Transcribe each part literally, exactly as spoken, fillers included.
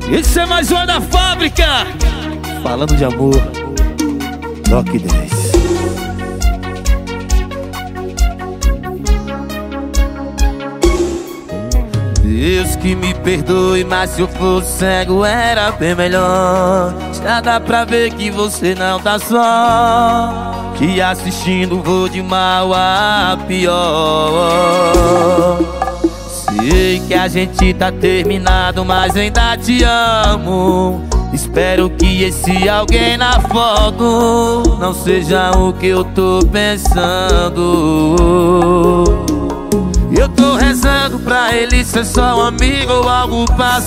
Esse é mais uma da fábrica. Falando de amor, Toque dez. Deus que me perdoe, mas se eu fosse cego era bem melhor. Já dá pra ver que você não tá só, que assistindo vou de mal a pior. Sei que a gente tá terminado, mas ainda te amo. Espero que esse alguém na foto não seja o que eu tô pensando. Eu tô rezando pra ele ser só um amigo ou algo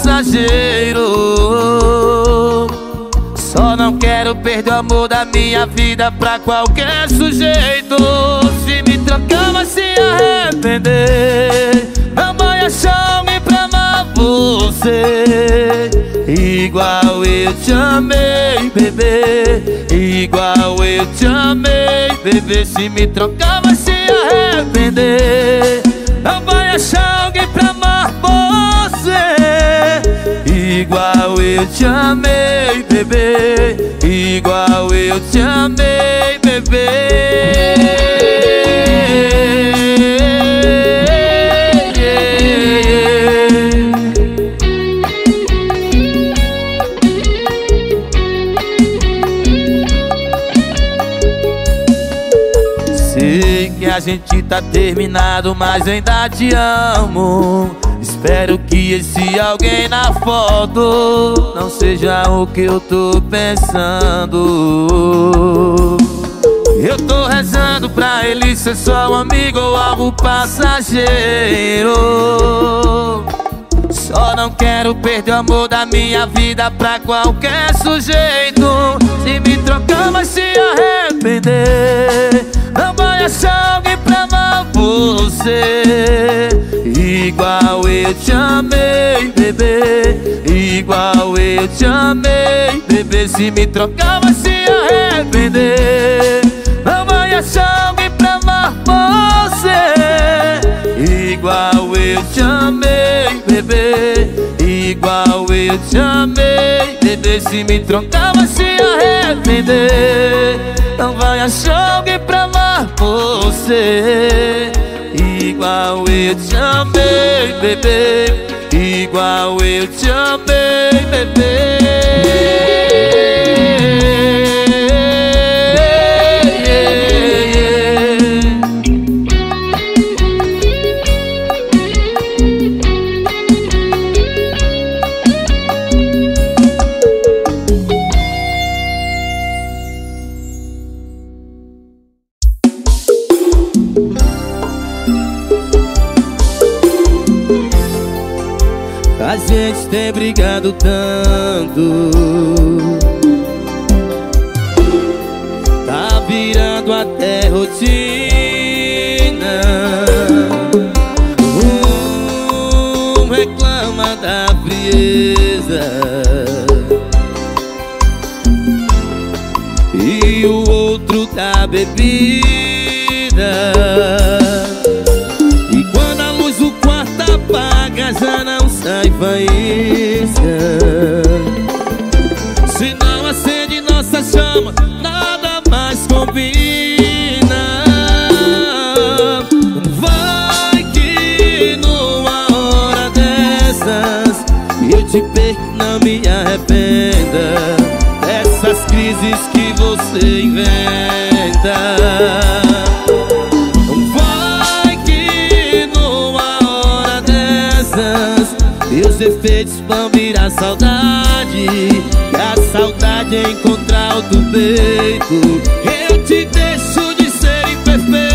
passageiro. Só não quero perder o amor da minha vida pra qualquer sujeito. Se me trocar vai se arrepender. Não vai achar alguém pra amar você igual eu te amei, bebê. Igual eu te amei, bebê. Se me trocar vai se arrepender. Não vai achar alguém pra amar você igual eu te amei, bebê. Igual eu te amei, bebê. Sei que a gente tá terminado, mas ainda te amo. Espero que esse alguém na foto não seja o que eu tô pensando. Eu tô rezando pra ele ser só um amigo ou algo passageiro. Só não quero perder o amor da minha vida pra qualquer sujeito. Se me trocar vai se arrepender. Não vai achar alguém pra amar você igual eu te amei, bebê. Igual eu te amei, bebê. Se me trocar vai se arrepender. Não vai achar alguém pra amar você igual eu te amei, bebê. Igual eu te amei, bebê. Se me trocar vai se arrepender. Não vai achar alguém pra amar você igual eu te amei, bebê. Igual eu te amei, bebê. A gente tem brigado tanto, tá virando até rotina. Um reclama da frieza e o outro da bebida. E quando a luz do quarto apaga, já não sai faísca. Se não acende nossa chama, nada mais combina. Vai que numa hora dessas eu te perco, não me arrependa dessas crises que você inventa. Vai que numa hora dessas teus defeitos vão virar saudade, e a saudade é encontrar outro peito. Eu te deixo de ser imperfeito.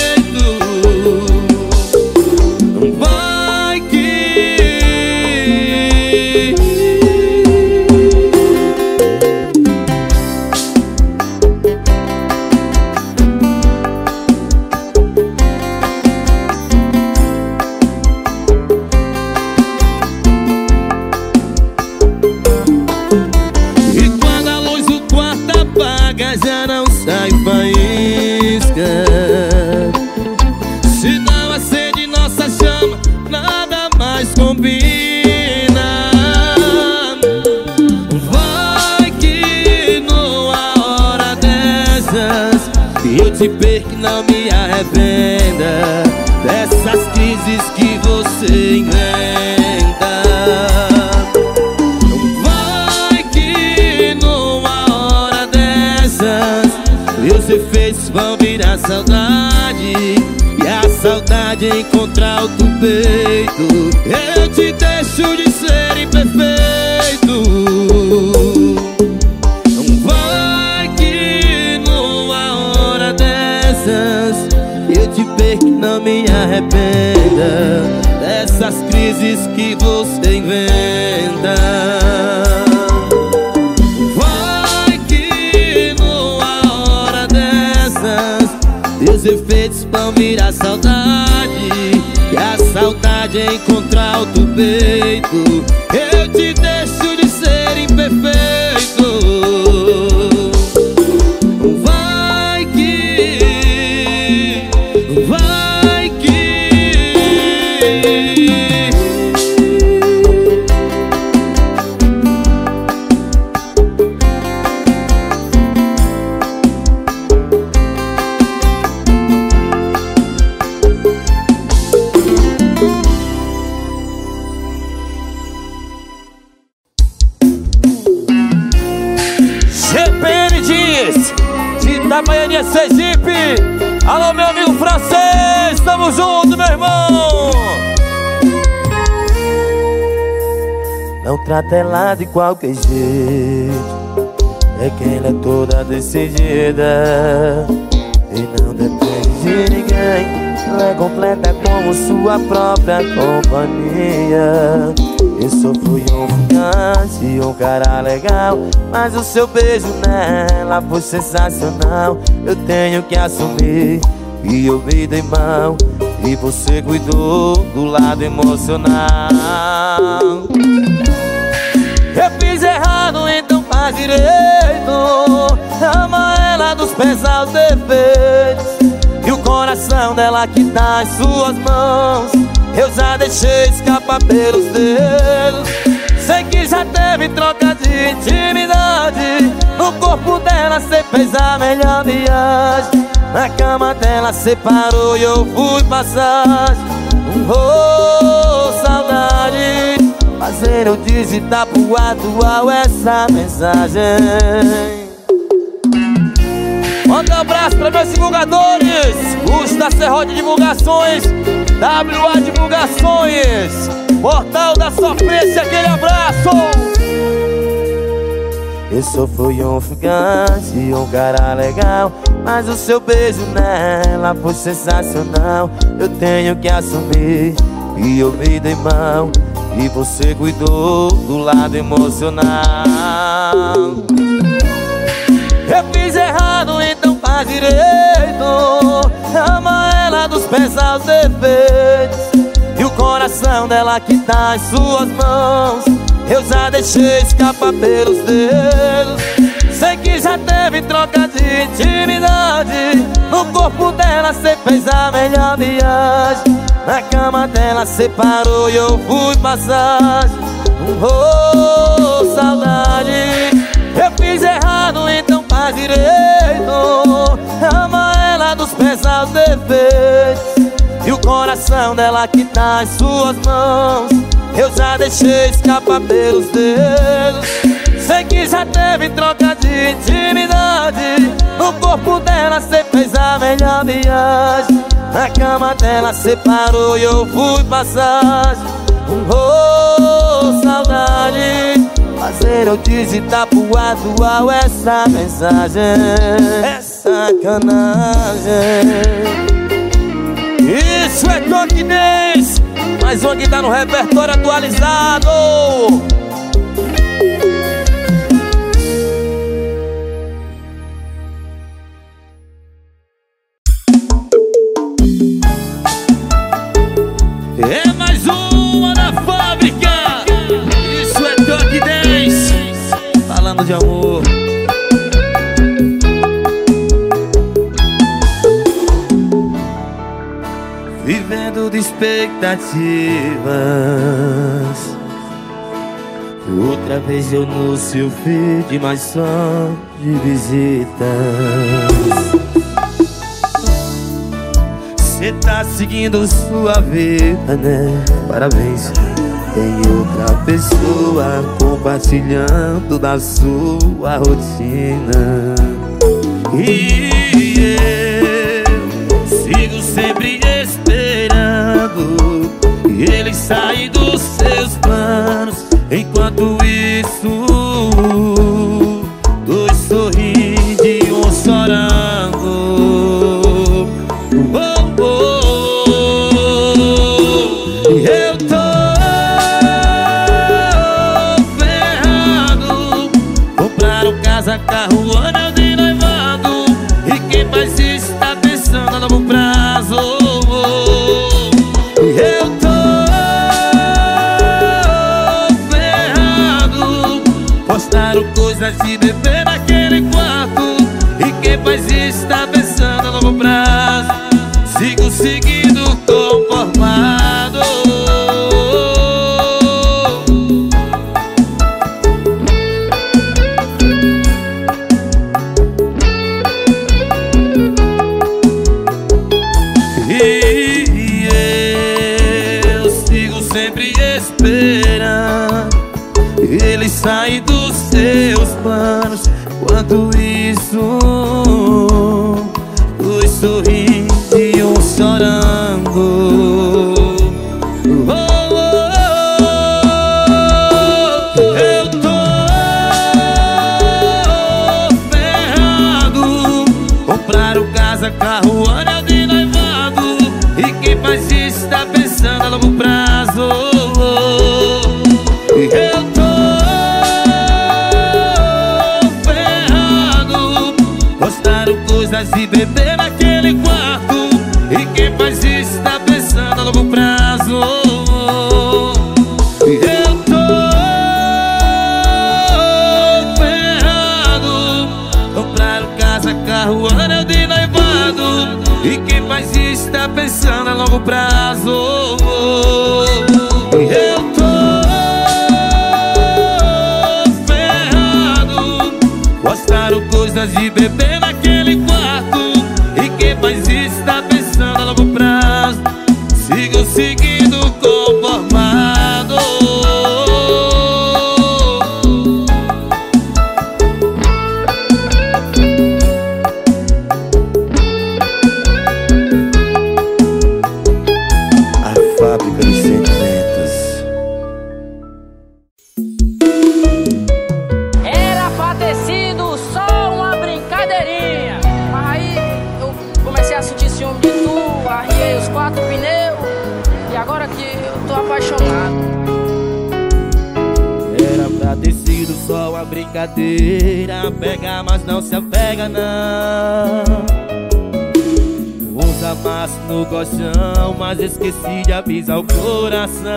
Vai que já não sai faísca. Se não acende nossa chama, nada mais combina. te perco e não me arrependa dessas crises que você inventa. Não vai que numa hora dessas meus efeitos vão virar saudade, e a saudade encontrar outro peito. Eu te deixo de ser imperfeito. Não vai que numa hora dessas eu te perco e não me arrependa dessas crises que você inventa. Vai que numa hora dessas meus efeitos vão virar saudade, e a saudade é encontrar outro peito. Eu te deixo de ser imperfeito. Vai que, vai que Itabaianinha, Sergipe. Alô, meu amigo francês, tamo junto, meu irmão. Não trata ela de qualquer jeito, é que ela é toda decidida e não depende de ninguém. Ela é completa como sua própria companhia. Eu só fui um fugaz e um cara legal, mas o seu beijo nela foi sensacional. Eu tenho que assumir que eu me dei mal e você cuidou do lado emocional. Eu fiz errado, então faz direito. Ama ela dos pés aos defeitos, e o coração dela que tá em suas mãos eu já deixei escapar pelos dedos. Sei que já teve troca de intimidade, no corpo dela cê fez a melhor viagem, na cama dela cê parou e eu fui passagem. Oh, saudade, fazer eu digitar pro atual essa mensagem. Manda um abraço para meus divulgadores, os da Serrote Divulgações, W A Divulgações, Portal da Sofrência, aquele abraço. Eu só fui um fugaz e um cara legal, mas o seu beijo nela foi sensacional. Eu tenho que assumir que eu me dei mal e você cuidou do lado emocional. Eu fiz errado, então faz direito. Ama ela dos pés aos defeitos, e o coração dela que tá em suas mãos eu já deixei escapar pelos dedos. Sei que já teve troca de intimidade, no corpo dela cê fez a melhor viagem, na cama dela cê parou e eu fui passagem. Oh, saudade, eu fiz errado, então faz direito. Ama ela dos pés aos defeitos, e o coração dela que tá em suas mãos eu já deixei escapar pelos dedos. Sei que já teve troca de intimidade, no corpo dela cê fez a melhor viagem, na cama dela cê parou e eu fui passagem. Oh, saudade, fazer eu digitar pro atual essa mensagem. É sacanagem. Isso é Toque Dance, mais uma que tá no repertório atualizado. É mais uma da fábrica. Isso é Toque Dance, falando de amor. Vivendo de expectativas, outra vez eu no seu feed, mas só de visitas. Você tá seguindo sua vida, né? Parabéns. Tem outra pessoa compartilhando da sua rotina. E eu sigo sempre esperando ele sair dos seus planos. Enquanto isso, dois sorrindo e um chorando. Oh, oh, oh. Eu tô ferrado. Compraram casa, carro, anel de noivado. E quem faz isso tá pensando a longo prazo. Eu tô ferrado. Postaram coisas de bebê naquele quarto. E quem faz isso tá pensando a longo prazo. Sigo seguindo conformado. E eu sigo sempre esperando ele sair dos seus planos. Enquanto isso, dois sorrindo e um chorando. Oh, oh, oh. Eu tô ferrado. Compraram casa, carro, anel de noivado. E quem faz isso tá pensando a longo prazo. Eu tô coisas de bebê naquele quarto. E quem faz isso tá pensando a longo prazo. Eu tô ferrado. Compraram casa, carro, anel de noivado. E quem faz isso tá pensando a longo prazo. Eu tô ferrado. Postaram coisas de bebê naquele quarto. E quem faz isso tá pensando a longo prazo. Sigo seguindo conformado. A fábrica dos sentimentos. Era pra ter sido só uma brincadeirinha, mas aí eu comecei a sentir ciúme de tu, arriei os quatro pneus e agora que eu tô apaixonado. Era pra ter sido só uma brincadeira, pega, mas não se apega não. Usa massa no colchão, mas esqueci de avisar o coração.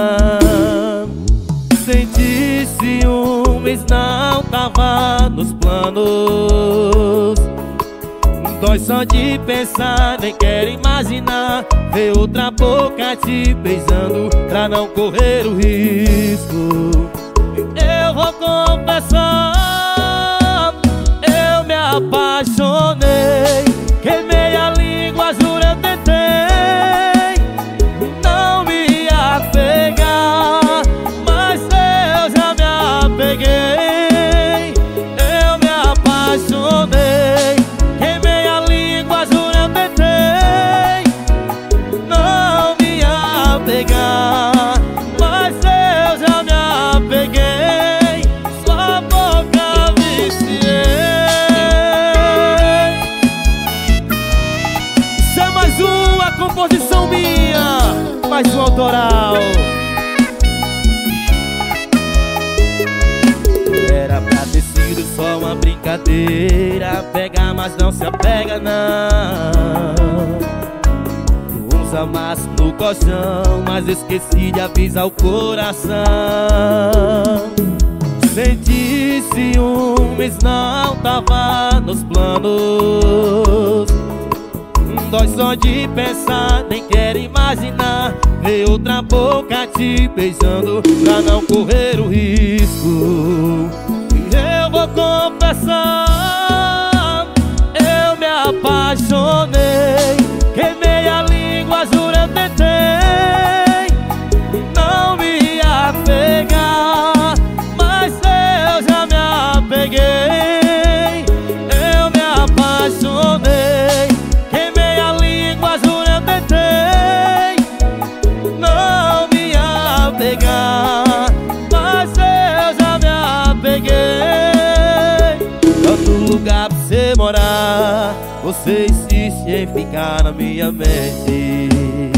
Senti ciúmes, não tava nos planos. Dói só de pensar, nem quero imaginar ver outra boca te beijando pra não correr o risco. Eu vou confessar, eu me apaixonei. Queimei a língua, juro eu tentei não me apegar, mas eu já me apeguei. Eu me apaixonei. Queimei a língua, juro eu tentei não me apegar, mas eu já me apeguei. Sua boca viciei. Isso é mais uma composição minha, mais um autoral. Era pra ter sido só uma brincadeira, pega, mas não se apega não. Usa massa no colchão, mas esqueci de avisar o coração. Senti ciúmes, não tava nos planos. Dói só de pensar, nem quero imaginar ver outra boca te beijando pra não correr o risco. Eu vou confessar, eu me apaixonei. Queimei a língua, vem ficar na minha mente.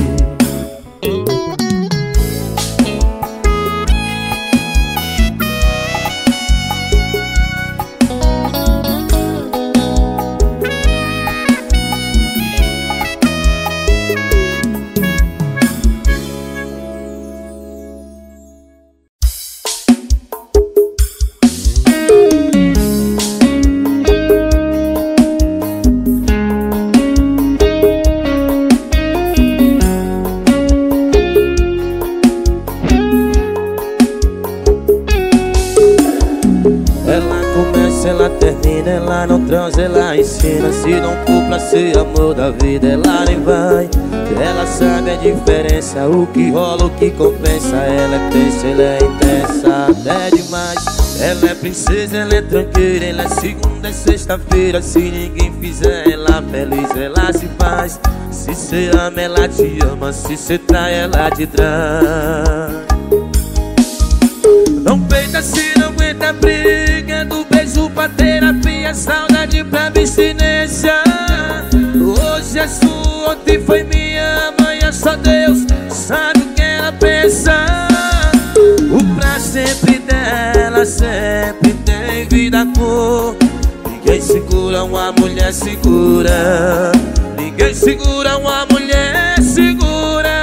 Ela termina, ela não transa, ela ensina. Se não for pra ser amor da vida, ela nem vai. Ela sabe a diferença, o que rola, o que compensa. Ela é tensa, ela é intensa, até demais. Ela é princesa, ela é tranqueira. Ela é segunda e sexta-feira. Se ninguém fizer ela feliz, ela se faz. Se cê ama, ela te ama. Se cê trai, ela te trai. Não peita se não aguenta a briga, do beijo pra terapia, saudade pra abstinência. Hoje é sua, ontem foi minha, amanhã só Deus sabe o que ela pensa. O pra sempre dela sempre tem vida cor. Ninguém segura uma mulher segura. Ninguém segura uma mulher segura.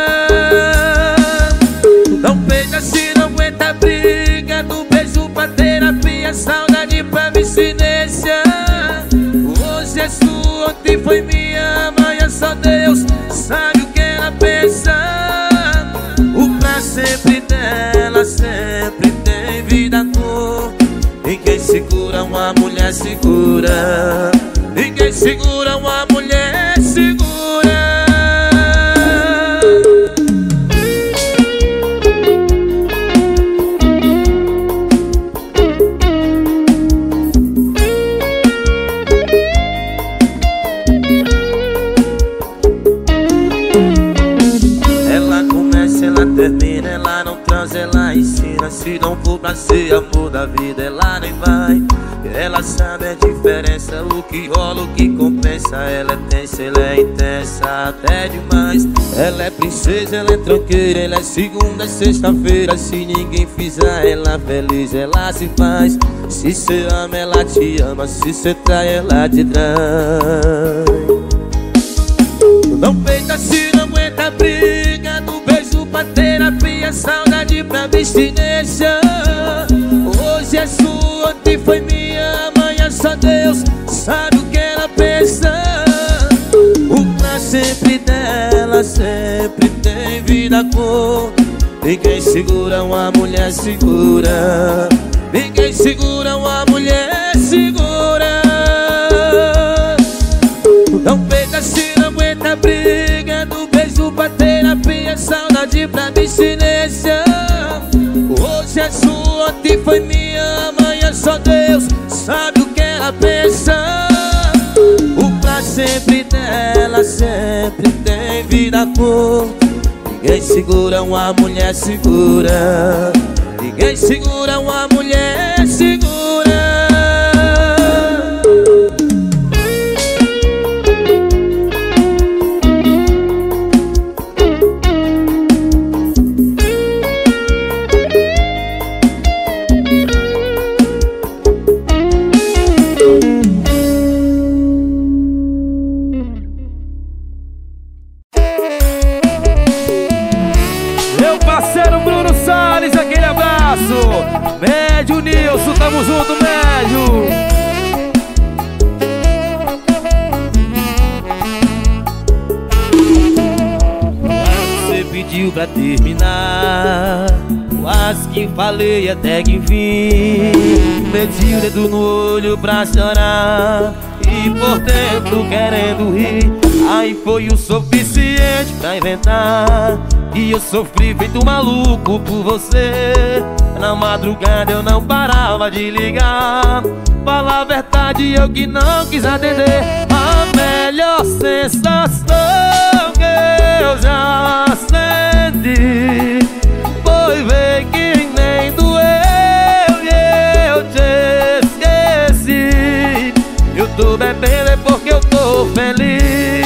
Não peita se não aguenta a briga, do beijo pra terapia, saudade pra abstinência. Hoje é sua, ontem foi minha, amanhã só Deus sabe o que ela pensa. O pra sempre dela sempre tem vida cor. Ninguém segura uma mulher segura. Ninguém segura uma mulher segura. Termina, ela não transa, ela ensina. Se não for pra ser amor da vida, ela nem vai. Ela sabe a diferença, o que rola, o que compensa. Ela é tensa, ela é intensa, até demais. Ela é princesa, ela é tranqueira. Ela é segunda e sexta-feira. Se ninguém fizer ela feliz, ela se faz. Se cê ama, ela te ama. Se cê trai, ela te trai. Não peita se não aguenta a briga, do beijo pra terapia, saudade pra abstinência. Hoje é sua, ontem foi minha, amanhã só Deus sabe o que ela pensa. O pra sempre dela sempre tem vida cor. Ninguém segura uma mulher segura. Ninguém segura uma mulher segura. Não peita se não aguenta a briga, do beijo pra terapia, saudade pra abstinência. Hoje é sua, ontem foi minha, amanhã só Deus sabe o que ela pensa. O pra sempre dela sempre tem vida cor. Ninguém segura uma mulher segura. Ninguém segura uma mulher segura. Médio Nilson, tamo junto, Médio. Você pediu pra terminar, quase que falei até que enfim. Meti o dedo no olho pra chorar e por dentro querendo rir. Aí foi o suficiente pra inventar que eu sofri feito maluco por você. Na madrugada eu não parava de ligar. Falar a verdade eu que não quis atender. A melhor sensação que eu já senti foi ver que nem doeu e eu te esqueci. Eu tô bebendo é porque eu tô feliz.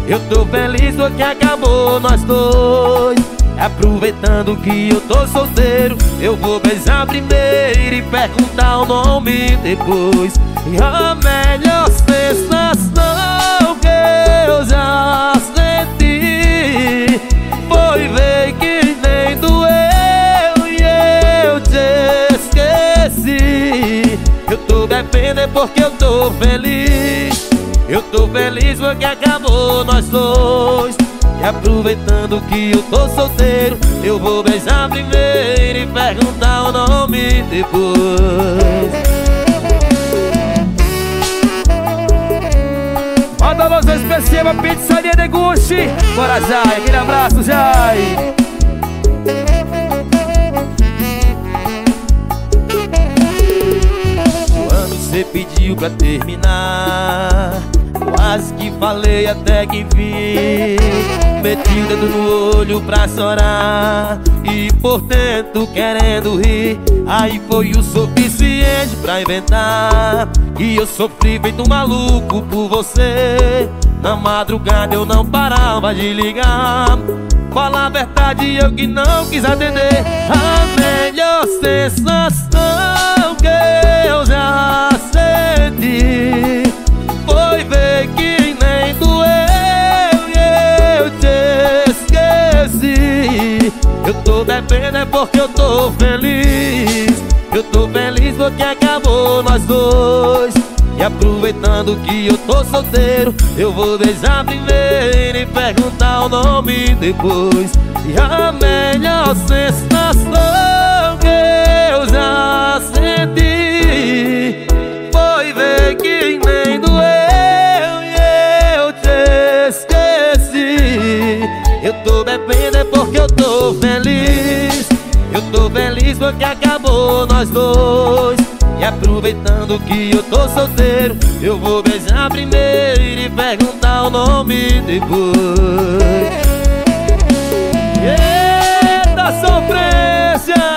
Eu tô feliz porque acabou nós dois. Aproveitando que eu tô solteiro, eu vou beijar primeiro e perguntar o nome depois. E a melhor sensação que eu já senti foi ver que nem doeu e eu te esqueci. Eu tô bebendo é porque eu tô feliz. Eu tô feliz porque acabou nós dois. E aproveitando que eu tô solteiro, eu vou beijar primeiro e perguntar o nome depois. Manda a voz especial pra Pizzaria Deguste. Bora, Jai, aquele abraço, Jai. Quando você pediu pra terminar, quase que falei até que enfim. Meti o dedo no olho pra chorar e por dentro querendo rir. Aí foi o suficiente pra inventar que eu sofri feito um maluco por você. Na madrugada eu não parava de ligar. Fala a verdade, eu que não quis atender. A melhor sensação que eu já senti foi ver que nem doeu e eu te esqueci. Eu tô bebendo é porque eu tô feliz. Eu tô feliz porque acabou nós dois. E aproveitando que eu tô solteiro, eu vou beijar primeiro e perguntar o nome depois. E a melhor sensação que eu já senti foi ver que nem doeu e eu te esqueci. Eu tô bebendo é porque eu tô feliz. Eu tô feliz porque acabou nós dois. E aproveitando que eu tô solteiro, eu vou beijar primeiro e perguntar o nome depois. Eita sofrência!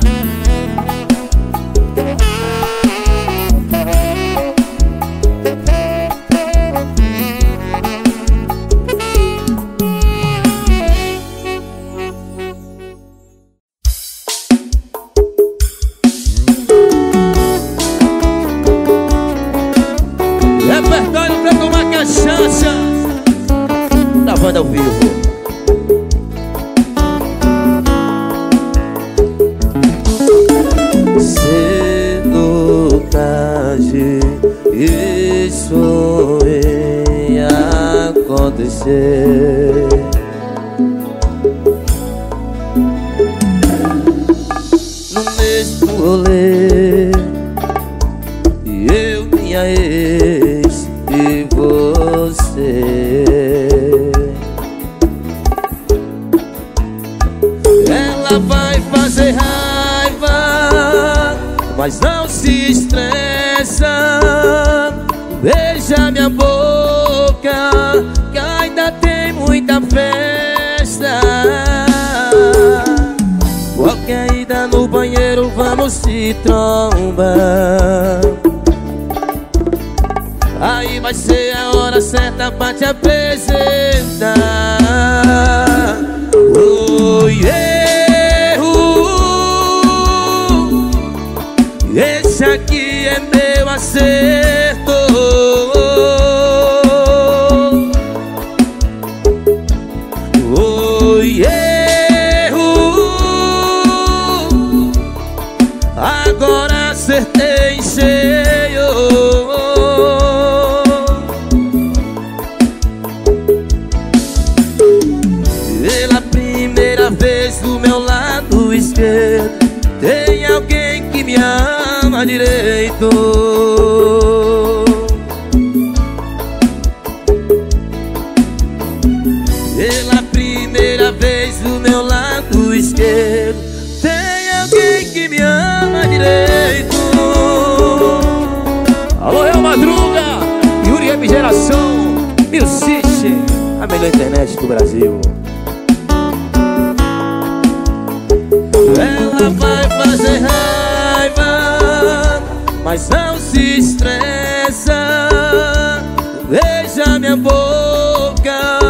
Repertório pra tomar cachaça da banda ao vivo. Cedo, tarde, isso ia acontecer. No mesmo rolê, eu, minha ex e você. Ela vai fazer raiva, mas não se estressa. Beija minha boca, que ainda tem muita festa. Qualquer ida no banheiro, vamos se trombar. Aí vai ser a hora certa pra te apresentar. Oi, erro. Esse aqui é meu acerto. Oi, erro. Agora acertei em cheio. Pela primeira vez do meu lado esquerdo tem alguém que me ama direito. Pela primeira vez do meu lado esquerdo tem alguém que me ama direito. Alô, Real Madruga, Yuri Refrigeração, Milciche, A melhor internet do Brasil. Ela vai fazer raiva, mas não se estressa. Beija minha boca,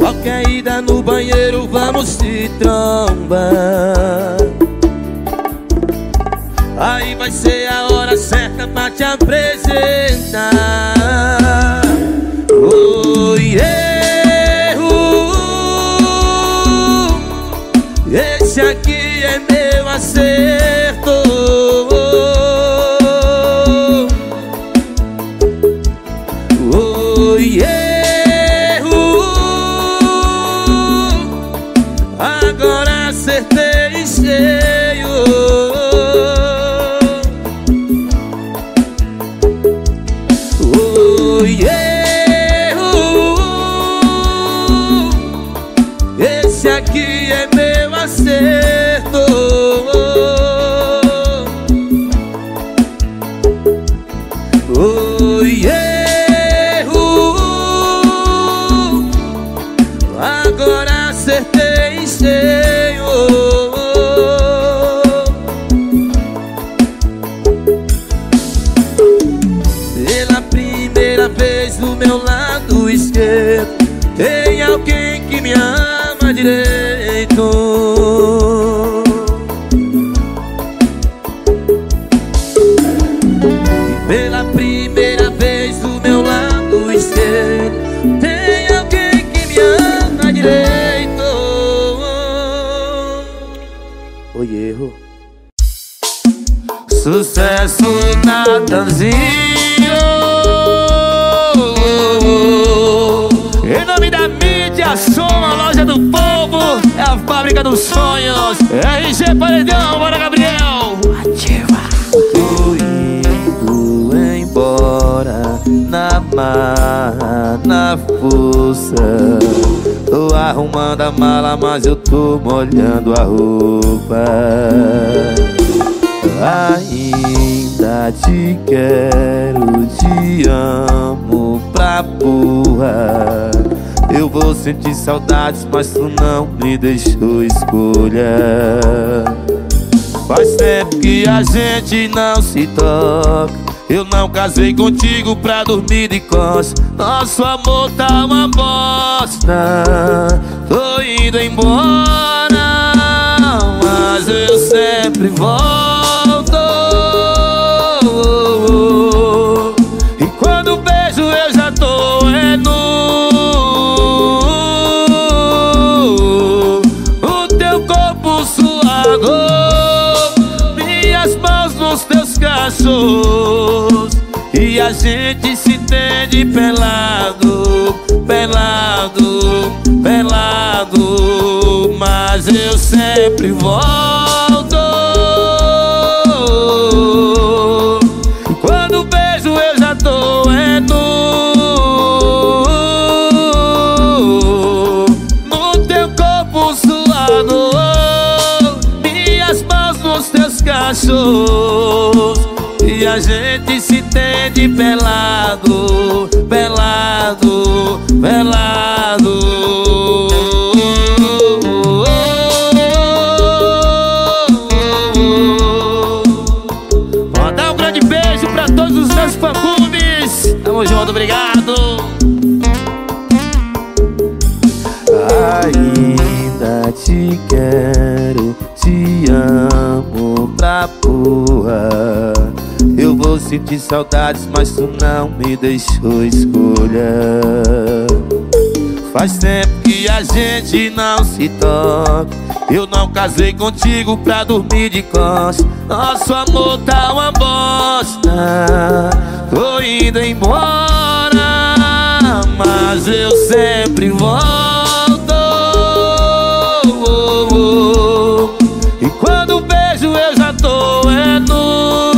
Qualquer ida no banheiro vamos se trombar. Aí vai ser a hora certa pra te apresentar. Oi, erro. Esse aqui é meu acerto. Oi, erro. Agora acertei cheio. Oi, erro. Esse aqui é meu acerto. Oi, erro. Agora acertei em cheio. Pela primeira vez do meu lado esquerdo tem alguém que me ama direito. Pela primeira vez do meu lado esquerdo tem alguém que me ama direito. Oi, erro. Sucesso Natanzinho. Em nome da mídia, som, a loja do povo, é a fábrica dos sonhos. R G Paredão, bora Gabriel. Ativa. Tô indo embora na marra, na força. Tô arrumando a mala, mas eu tô molhando a roupa. Ainda te quero, te amo pra porra. Eu vou sentir saudades, mas tu não me deixou escolha. Faz tempo que a gente não se toca. Eu não casei contigo pra dormir de costas. Nosso amor tá uma bosta. Tô indo embora, mas eu sempre volto. E quando beijo eu já tô é nu. O teu corpo suado, minhas mãos nos teus cachos. E a gente se entende pelado, pelado, pelado. Mas eu sempre volto. Quando beijo eu já tô é nu. No teu corpo suado, minhas mãos nos teus cachos. E a gente se entende pelado, pelado, pelado. Mandar um grande beijo pra todos os meus fã-clubes. Tamo junto, obrigado. Ainda te quero, te amo pra porra. Eu vou sentir saudades, mas tu não me deixou escolha. Faz tempo que a gente não se toca. Eu não casei contigo pra dormir de costas. Nosso amor tá uma bosta. Tô indo embora, mas eu sempre volto. E quando beijo eu já tô é nu.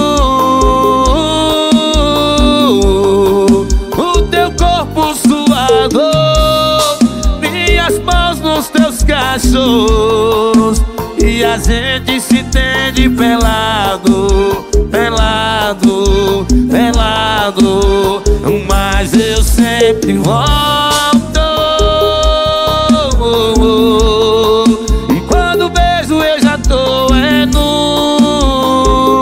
O teu corpo suado, minhas mãos nos teus cachos. E a gente se entende pelado, pelado, pelado. Mas eu sempre volto. E quando beijo eu já tô é nu.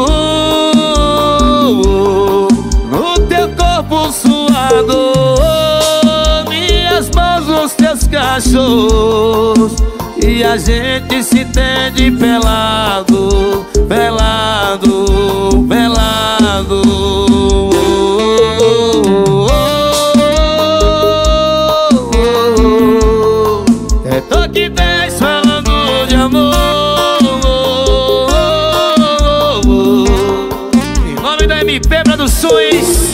No teu corpo suado, minhas mãos no os teus cachorros e a gente se entende pelado, pelado, pelado. É toque dez falando de amor. Em nome da M P Produções.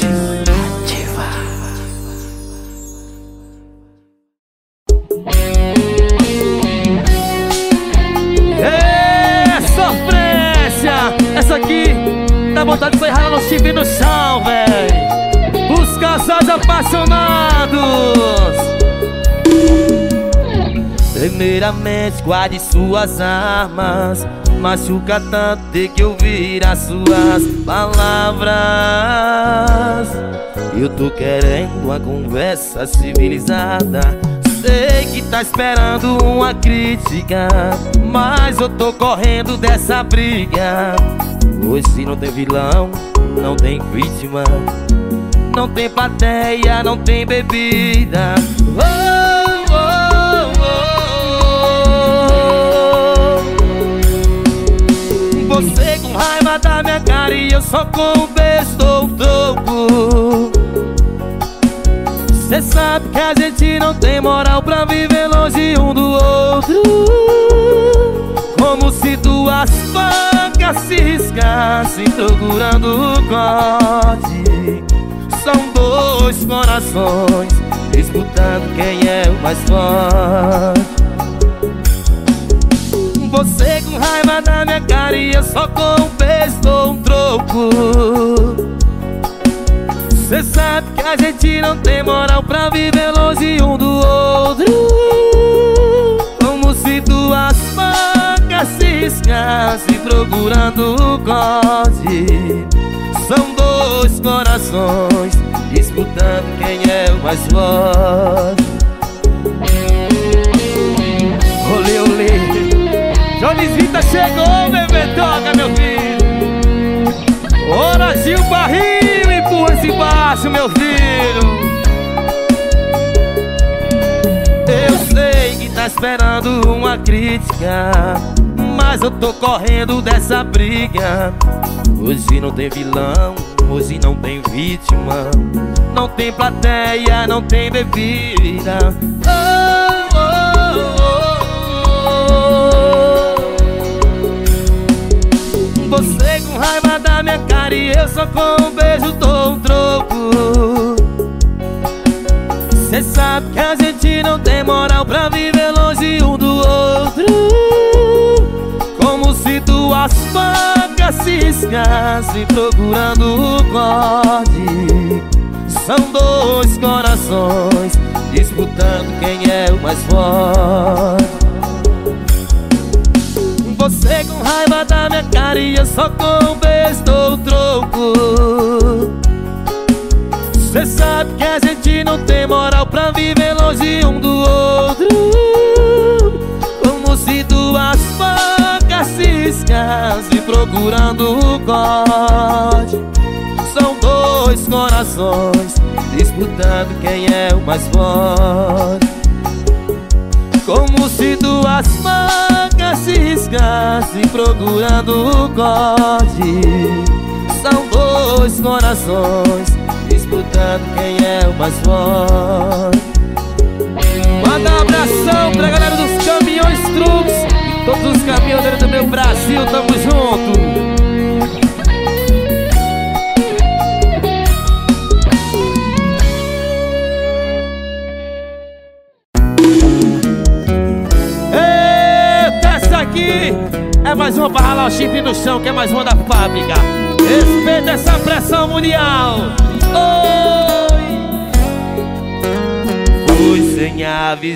Essa aqui dá vontade de sair ralando no chifre no chão, véi. Os casais apaixonados. Primeiramente guarde suas armas. Machuca tanto ter que ouvir as suas palavras. Eu tô querendo uma conversa civilizada. Sei que tá esperando uma crítica, mas eu tô correndo dessa briga. Hoje não tem vilão, não tem vítima, não tem plateia, não tem bebida. Oh, oh, oh. Você com raiva da minha cara e eu só com um beijo dou um troco. Cê sabe que a gente não tem moral pra viver longe um do outro. Como se duas facas se riscassem procurando o corte. São dois corações disputando quem é o mais forte. Você com raiva da minha cara e eu só com um beijo dou um troco. Cê sabe que a gente não tem moral pra viver longe um do outro. Como se duas facas se riscassem procurando o corte. São dois corações disputando quem é o mais forte. Olê, olê, Jones Vita chegou, bebê, toca meu filho. Ora, Gil Barril, empurra esse baixo, meu filho. Eu sei que tá esperando uma crítica, mas eu tô correndo dessa briga. Hoje não tem vilão, hoje não tem vítima, não tem plateia, não tem bebida. Oh, oh, oh. Você com raiva da minha cara e eu só com um beijo dou um troco. Cê sabe que a gente não tem moral pra viver longe um do outro. Como se duas facas se riscassem procurando o corte. São dois corações disputando quem é o mais forte. Você com raiva da minha cara e eu só com um beijo dou um troco. Cê sabe que a gente não tem moral pra viver longe um do outro. Como se duas facas se riscassem procurando o corte. São dois corações disputando quem é o mais forte. Como se duas facas se riscassem procurando o corte. São dois corações disputando quem é o mais forte. Manda um abração pra galera dos caminhões truques e todos os caminhoneiros do meu Brasil, tamo junto. Aqui é mais uma pra ralar o chifre no chão, que é mais uma da fábrica. Respeita essa pressão mundial. Oi! Fui sem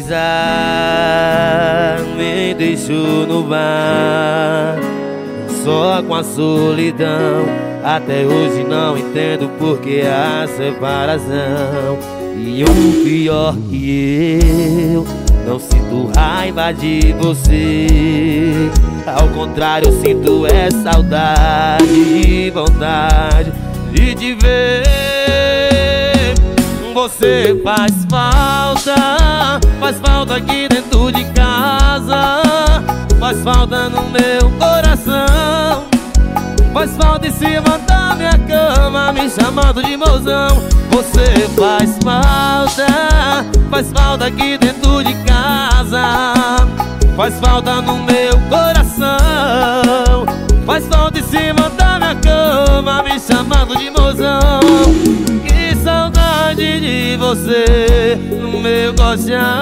avisar, me deixou no bar, só com a solidão. Até hoje não entendo por que a separação. E o pior que eu não sinto raiva de você. Ao contrário, eu sinto é saudade e vontade de te ver. Você faz falta, faz falta aqui dentro de casa, faz falta no meu coração, faz falta em cima da minha cama, me chamando de mozão. Você faz falta, faz falta aqui dentro de casa, faz falta no meu coração, faz falta em cima da minha cama, me chamando de mozão. Que saudade de você no meu colchão.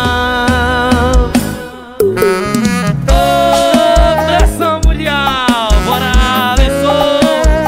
Ô, pressão mundial, bora ver som.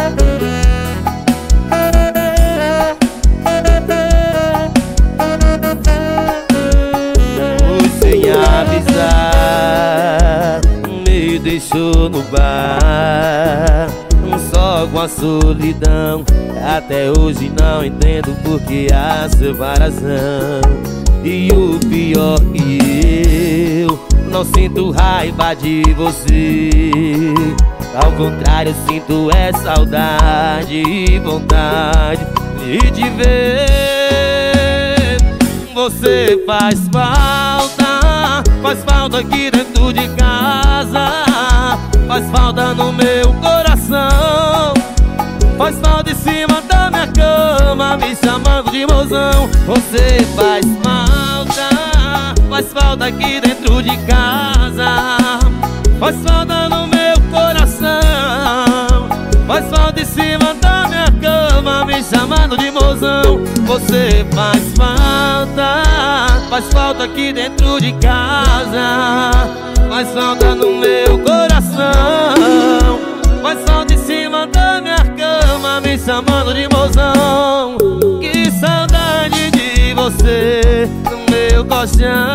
Sem avisar, me deixou no bar, só com a solidão. Até hoje não entendo por que a separação. E o pior que eu não sinto raiva de você, ao contrário, eu sinto é saudade e vontade de te ver. Você faz falta, faz falta aqui dentro de casa, faz falta no meu coração, faz falta em cima da minha cama, me chamando de mozão. Você faz falta, faz falta aqui dentro de casa, faz falta no meu coração, faz falta em cima da minha cama, me chamando de mozão. Você faz falta, faz falta aqui dentro de casa, faz falta no meu coração, faz falta em cima da minha cama, me chamando de mozão. Que saudade de você no meu colchão,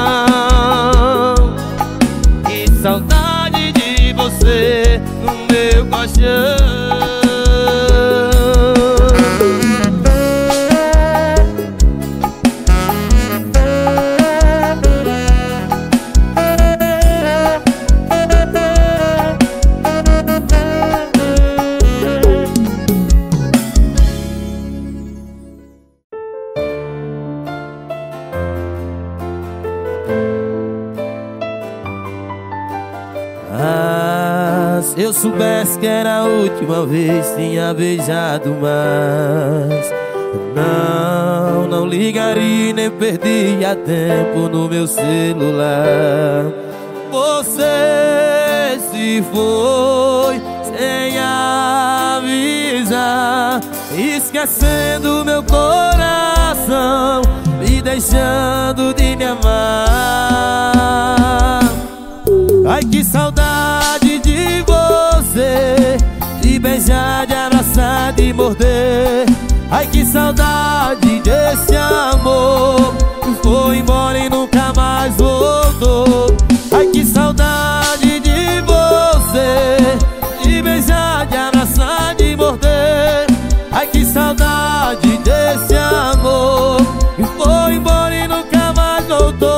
que saudade de você no meu colchão. Se eu soubesse que era a última vez, tinha beijado mais. Não, não ligaria nem perdia tempo no meu celular. Você se foi sem avisar, esquecendo meu coração, me deixando de me amar. Ai, que saudade de você, de beijar, de abraçar, de morder. Ai, que saudade desse amor que foi embora e nunca mais voltou. Ai, que saudade de você, de beijar, de abraçar, de morder. Ai, que saudade desse amor que foi embora e nunca mais voltou.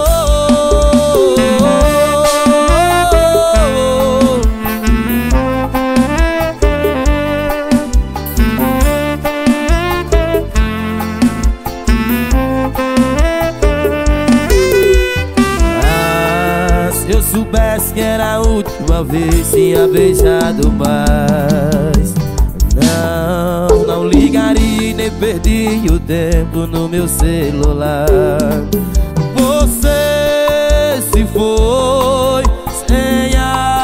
Soubesse que era a última vez, tinha beijado mais. Não, não ligaria nem perdi o tempo no meu celular. Você se foi sem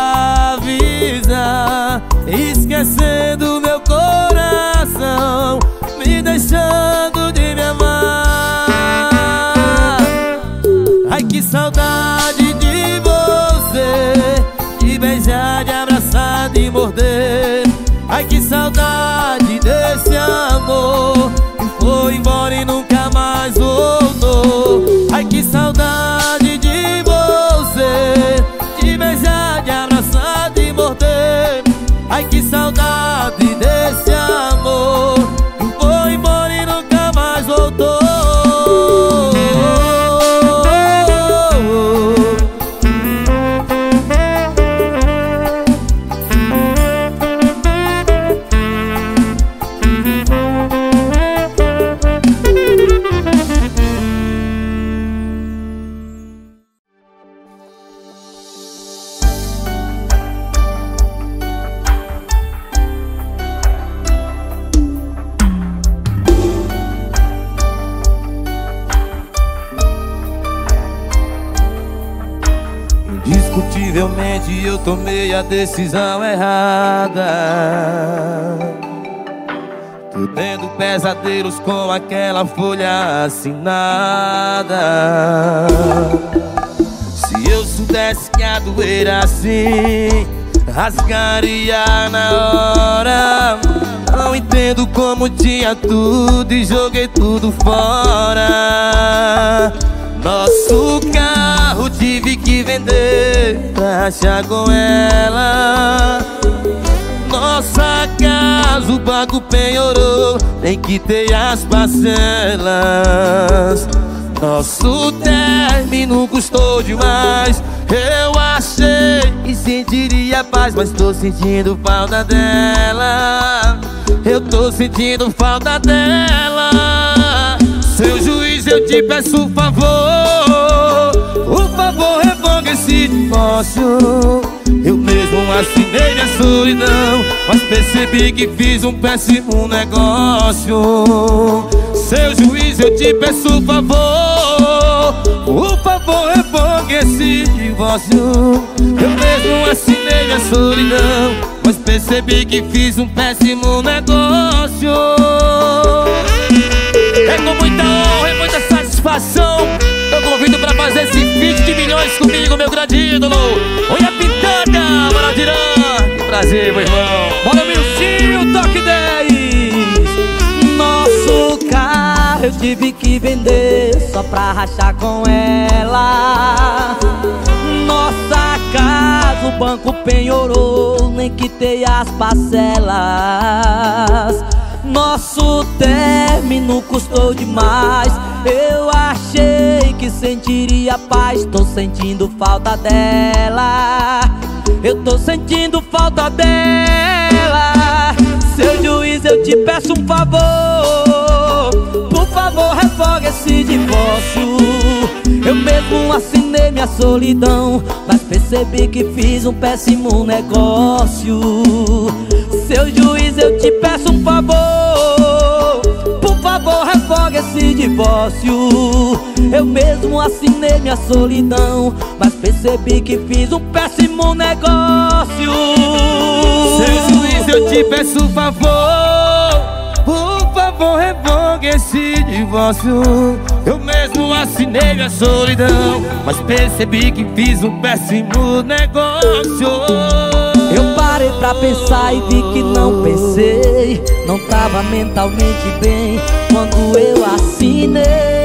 avisar, esquecendo meu coração, me deixando de me amar. Ai, que saudade de você, de beijar, de abraçar, de morder. Ai, que saudade desse amor que foi embora e nunca mais voltou. Ai, que saudade de você, de beijar, de abraçar, de morder. Ai, que saudade desse amor que foi embora e nunca mais voltou. Indiscutivelmente eu tomei a decisão errada. Tô tendo pesadelos com aquela folha assinada. Se eu soubesse que a doer assim, rasgaria na hora. Não entendo como tinha tudo e joguei tudo fora. Nosso carro tive que vender pra achar com ela. Nossa casa o banco penhorou, nem quitei as parcelas. Nosso término custou demais. Eu achei que sentiria paz, mas tô sentindo falta dela. Eu tô sentindo falta dela. Seu juiz, eu te peço um favor, por favor, revoga esse divórcio. Eu mesmo assinei minha solidão, mas percebi que fiz um péssimo negócio. Seu juiz, eu te peço um favor, por favor, revoga esse divórcio. Eu mesmo assinei minha solidão, mas percebi que fiz um péssimo negócio. É com muita honra e muita satisfação eu convido pra fazer esse feat de milhões comigo, meu grande ídolo. Oi, a pintada, Maradirã. Que prazer, meu irmão. Bora, Milcinho, toque dez. Nosso carro eu tive que vender só pra rachar com ela. Nossa casa o banco penhorou, nem quitei as parcelas. Nosso término custou demais. Eu achei que sentiria paz, tô sentindo falta dela. Eu tô sentindo falta dela. Seu juiz, eu te peço um favor, por favor, revoga esse divórcio. Eu mesmo assinei minha solidão, mas percebi que fiz um péssimo negócio. Seu juiz, eu te peço um favor, por favor, revoga esse divórcio. Eu mesmo assinei minha solidão, mas percebi que fiz um péssimo negócio. Seu juiz, eu te peço um favor, por favor, revoga esse divórcio. Eu mesmo assinei minha solidão, mas percebi que fiz um péssimo negócio. Eu parei pra pensar e vi que não pensei, não tava mentalmente bem quando eu assinei.